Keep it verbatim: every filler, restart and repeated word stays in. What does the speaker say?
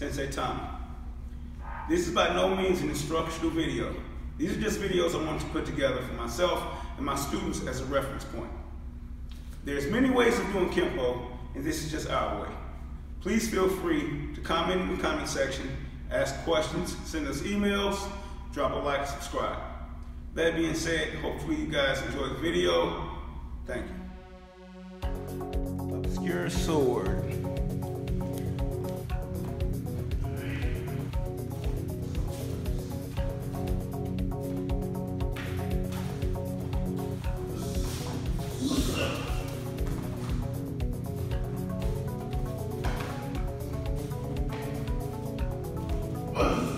Sensei Tommy. This is by no means an instructional video. These are just videos I wanted to put together for myself and my students as a reference point. There's many ways of doing Kempo, and this is just our way. Please feel free to comment in the comment section, ask questions, send us emails, drop a like, subscribe. That being said, hopefully you guys enjoyed the video. Thank you. Obscure sword. One.